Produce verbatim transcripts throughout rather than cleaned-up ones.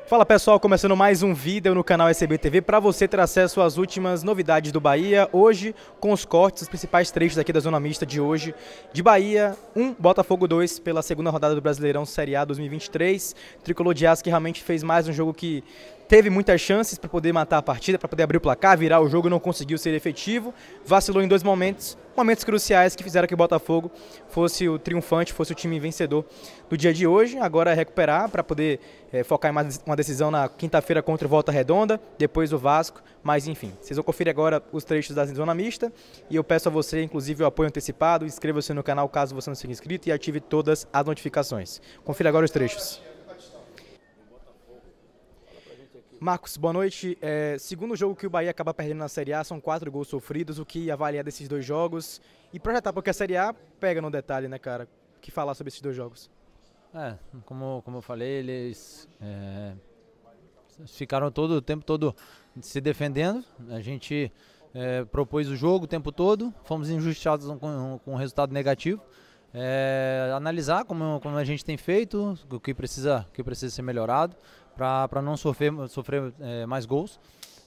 Fala pessoal, começando mais um vídeo no canal S B T V para você ter acesso às últimas novidades do Bahia. Hoje, com os cortes, os principais trechos aqui da Zona Mista de hoje. De Bahia um, Botafogo dois, pela segunda rodada do Brasileirão Série A dois mil e vinte e três. Tricolor de Aço que realmente fez mais um jogo que teve muitas chances para poder matar a partida, para poder abrir o placar, virar o jogo, não conseguiu ser efetivo. Vacilou em dois momentos, momentos cruciais que fizeram que o Botafogo fosse o triunfante, fosse o time vencedor do dia de hoje. Agora é recuperar para poder é, focar em mais uma decisão na quinta-feira contra o Volta Redonda, depois o Vasco. Mas enfim, vocês vão conferir agora os trechos da Zona Mista e eu peço a você, inclusive, o apoio antecipado. Inscreva-se no canal caso você não seja inscrito e ative todas as notificações. Confira agora os trechos. Marcos, boa noite. É, segundo jogo que o Bahia acaba perdendo na Série A, são quatro gols sofridos. O que avaliar desses dois jogos? E projetar, porque a Série A pega no detalhe, né, cara? O que falar sobre esses dois jogos? É, como, como eu falei, eles é, ficaram todo o tempo todo se defendendo. A gente é, propôs o jogo o tempo todo, fomos injustiçados com, com um resultado negativo. É, analisar como, como a gente tem feito, o que precisa, o que precisa ser melhorado, para não sofrer, sofrer é, mais gols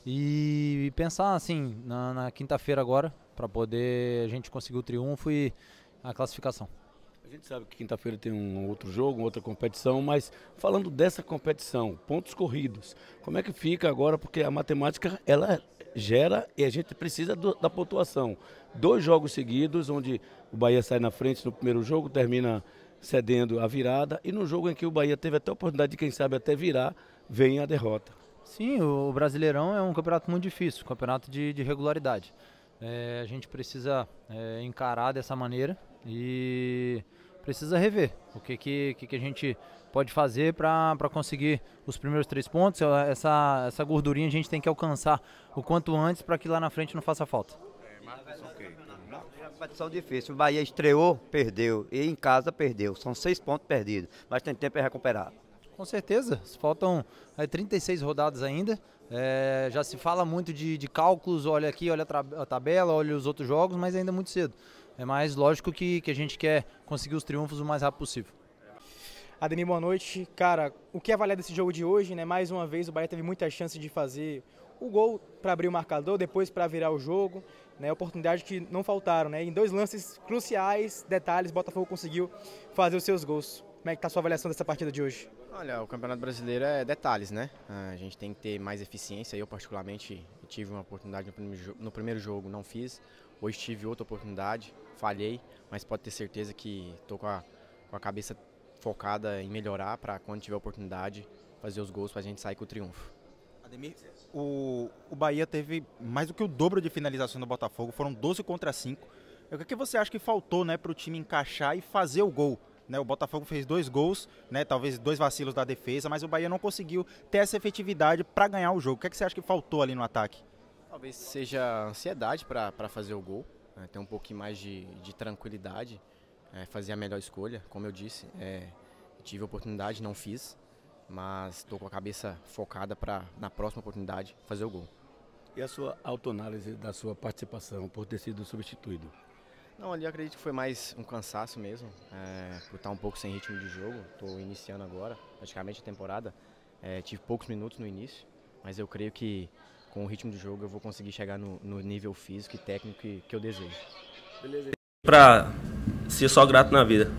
e pensar assim na, na quinta-feira agora para poder a gente conseguir o triunfo e a classificação. A gente sabe que quinta-feira tem um outro jogo, uma outra competição, mas falando dessa competição, pontos corridos, como é que fica agora? Porque a matemática ela gera e a gente precisa do, da pontuação. Dois jogos seguidos, onde o Bahia sai na frente no primeiro jogo, termina cedendo a virada, e no jogo em que o Bahia teve até a oportunidade de, quem sabe, até virar, vem a derrota. Sim, o Brasileirão é um campeonato muito difícil, um campeonato de, de regularidade. É, a gente precisa é, encarar dessa maneira e precisa rever o que, que, que a gente pode fazer para conseguir os primeiros três pontos. Essa, essa gordurinha a gente tem que alcançar o quanto antes para que lá na frente não faça falta. É uma competição difícil. O Bahia estreou, perdeu. E em casa perdeu. São seis pontos perdidos. Mas tem tempo para recuperar. Com certeza. Faltam é, trinta e seis rodadas ainda. É, já se fala muito de, de cálculos. Olha aqui, olha a tabela, olha os outros jogos, mas ainda é muito cedo. É mais lógico que, que a gente quer conseguir os triunfos o mais rápido possível. Ademir, boa noite. Cara, o que avaliar desse jogo de hoje, né? Mais uma vez o Bahia teve muita chance de fazer o gol para abrir o marcador, depois para virar o jogo, né? Oportunidade que não faltaram, né? Em dois lances cruciais, detalhes, Botafogo conseguiu fazer os seus gols. Como é que tá a sua avaliação dessa partida de hoje? Olha, o Campeonato Brasileiro é detalhes, né? A gente tem que ter mais eficiência. Eu, particularmente, tive uma oportunidade no primeiro, no primeiro jogo, não fiz. Hoje tive outra oportunidade, falhei, mas pode ter certeza que estou com a, com a cabeça focada em melhorar para quando tiver oportunidade fazer os gols para a gente sair com o triunfo. Ademir, o, o Bahia teve mais do que o dobro de finalização do Botafogo, foram doze contra cinco. O que, que você acha que faltou, né, para o time encaixar e fazer o gol? Né, o Botafogo fez dois gols, né, talvez dois vacilos da defesa, mas o Bahia não conseguiu ter essa efetividade para ganhar o jogo. O que, que você acha que faltou ali no ataque? Talvez seja ansiedade para fazer o gol, né, ter um pouquinho mais de, de tranquilidade, é, fazer a melhor escolha. Como eu disse, é, tive a oportunidade, não fiz, mas estou com a cabeça focada para, na próxima oportunidade, fazer o gol. E a sua autoanálise da sua participação por ter sido substituído? Não, ali eu acredito que foi mais um cansaço mesmo, é, por estar um pouco sem ritmo de jogo. Estou iniciando agora, praticamente a temporada, é, tive poucos minutos no início, mas eu creio que com o ritmo de jogo eu vou conseguir chegar no, no nível físico e técnico que, que eu desejo. Beleza. Pra ser só grato na vida.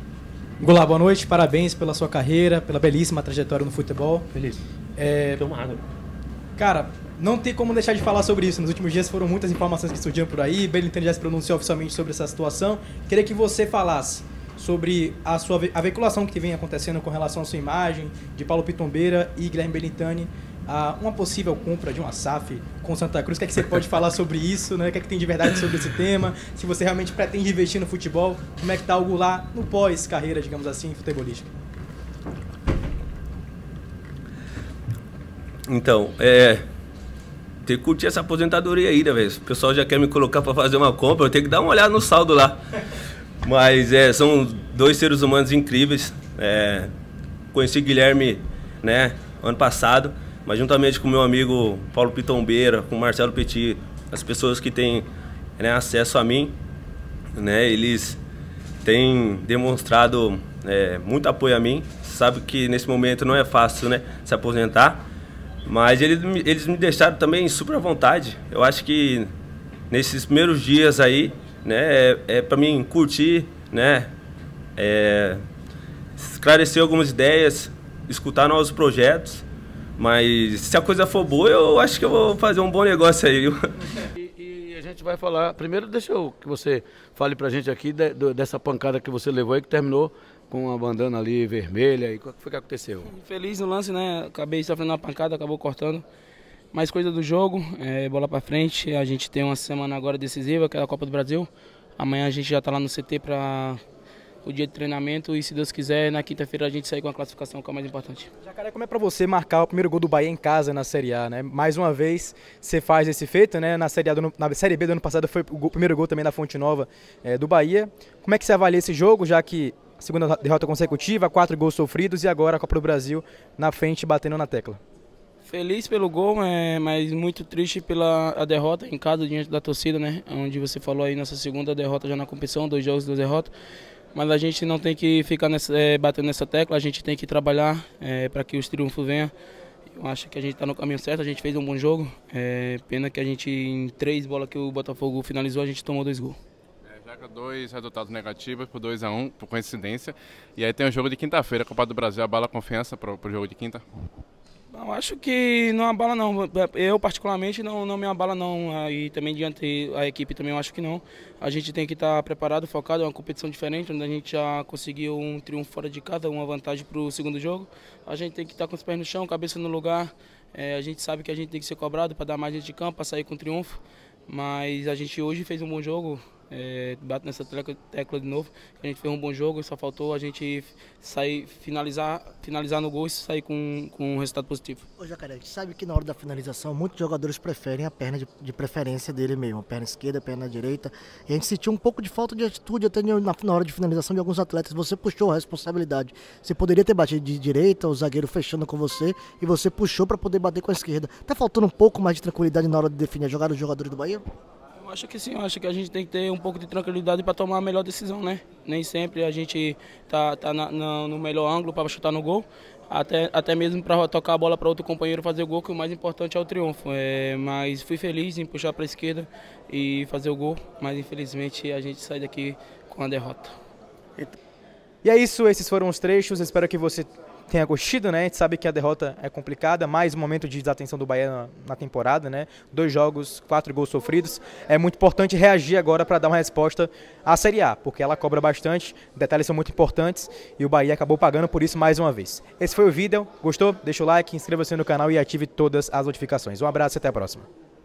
Golá, boa noite, parabéns pela sua carreira, pela belíssima trajetória no futebol. Feliz. É... Toma água. Cara, não tem como deixar de falar sobre isso. Nos últimos dias foram muitas informações que surgiram por aí. Belintani já se pronunciou oficialmente sobre essa situação. Queria que você falasse sobre a sua a veiculação que vem acontecendo com relação à sua imagem, de Paulo Pitombeira e Guilherme Belintani, a uma possível compra de uma S A F com Santa Cruz. O que é que você pode falar sobre isso, né? O que é que tem de verdade sobre esse tema? Se você realmente pretende investir no futebol, como é que está algo lá no pós-carreira, digamos assim, futebolística? Então, é... tem que curtir essa aposentadoria aí, né, velho? O pessoal já quer me colocar pra fazer uma compra, eu tenho que dar uma olhada no saldo lá. Mas é, são dois seres humanos incríveis. É, conheci o Guilherme, né, ano passado, mas juntamente com o meu amigo Paulo Pitombeira, com o Marcelo Petit, as pessoas que têm, né, acesso a mim, né, eles têm demonstrado é, muito apoio a mim, sabe que nesse momento não é fácil, né, se aposentar. Mas eles, eles me deixaram também super à vontade. Eu acho que nesses primeiros dias aí, né, é, é para mim curtir, né, é, esclarecer algumas ideias, escutar novos projetos. Mas se a coisa for boa, eu acho que eu vou fazer um bom negócio aí. E, e a gente vai falar, primeiro deixa eu que você fale pra gente aqui de, de, dessa pancada que você levou aí, que terminou com uma bandana ali vermelha. E o que foi que aconteceu? Feliz no lance, né? Acabei sofrendo uma pancada, acabou cortando. Mais coisa do jogo, é, bola pra frente. A gente tem uma semana agora decisiva, que é a Copa do Brasil. Amanhã a gente já tá lá no C T pra o dia de treinamento e, se Deus quiser, na quinta-feira a gente sair com a classificação, que é o mais importante. Jacaré, como é pra você marcar o primeiro gol do Bahia em casa na Série A, né? Mais uma vez você faz esse feito, né? Na Série A do, na Série B do ano passado foi o, gol, o primeiro gol também da Fonte Nova é, do Bahia. Como é que você avalia esse jogo, já que a segunda derrota consecutiva, quatro gols sofridos e agora a Copa do Brasil na frente batendo na tecla? Feliz pelo gol, é, mas muito triste pela a derrota em casa diante da torcida, né? Onde você falou aí, nossa segunda derrota já na competição, dois jogos, duas derrotas. Mas a gente não tem que ficar nessa, é, batendo nessa tecla, a gente tem que trabalhar é, para que os triunfos venham. Eu acho que a gente está no caminho certo, a gente fez um bom jogo. É, pena que a gente, em três bolas que o Botafogo finalizou, a gente tomou dois gols. É, já que dois resultados negativos por dois a um, por coincidência. E aí tem o jogo de quinta-feira, Copa do Brasil, abala a confiança para o jogo de quinta? Eu acho que não abala não, eu particularmente não, não me abala não, e também diante da equipe também eu acho que não. A gente tem que estar preparado, focado, é uma competição diferente, onde a gente já conseguiu um triunfo fora de casa, uma vantagem para o segundo jogo. A gente tem que estar com os pés no chão, cabeça no lugar, é, a gente sabe que a gente tem que ser cobrado para dar mais gente de campo, para sair com triunfo, mas a gente hoje fez um bom jogo. É, bate nessa tecla, tecla de novo, a gente fez um bom jogo, só faltou a gente sair, finalizar, finalizar no gol e sair com, com um resultado positivo. Ô Jacaré, a gente sabe que na hora da finalização muitos jogadores preferem a perna de, de preferência dele mesmo, a perna esquerda, a perna direita, e a gente sentiu um pouco de falta de atitude até na, na hora de finalização de alguns atletas. Você puxou a responsabilidade, você poderia ter batido de direita, o zagueiro fechando com você, e você puxou para poder bater com a esquerda. Tá faltando um pouco mais de tranquilidade na hora de definir a jogada dos jogadores do Bahia? Eu acho que sim, eu acho que a gente tem que ter um pouco de tranquilidade para tomar a melhor decisão, né? Nem sempre a gente tá, tá na, na, no melhor ângulo para chutar no gol, até, até mesmo para tocar a bola para outro companheiro fazer o gol, que o mais importante é o triunfo. É, mas fui feliz em puxar para a esquerda e fazer o gol, mas infelizmente a gente sai daqui com a derrota. E é isso, esses foram os trechos, espero que você tenha curtido, né? A gente sabe que a derrota é complicada, mais um momento de desatenção do Bahia na, na temporada, né? Dois jogos, quatro gols sofridos. É muito importante reagir agora para dar uma resposta à Série A, porque ela cobra bastante, detalhes são muito importantes e o Bahia acabou pagando por isso mais uma vez. Esse foi o vídeo, gostou? Deixa o like, inscreva-se no canal e ative todas as notificações. Um abraço e até a próxima.